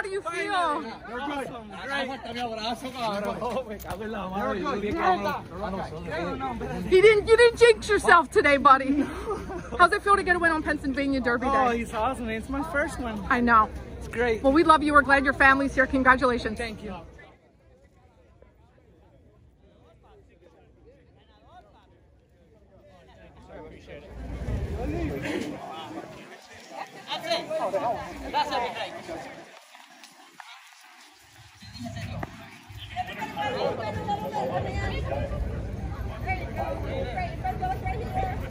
do you feel? You didn't jinx yourself today, buddy. How's it feel to get a win on Pennsylvania Derby Day? Oh, he's awesome. It's my first one. I know. It's great. Well, we love you. We're glad your family's here. Congratulations. Thank you. That's it. That's everything.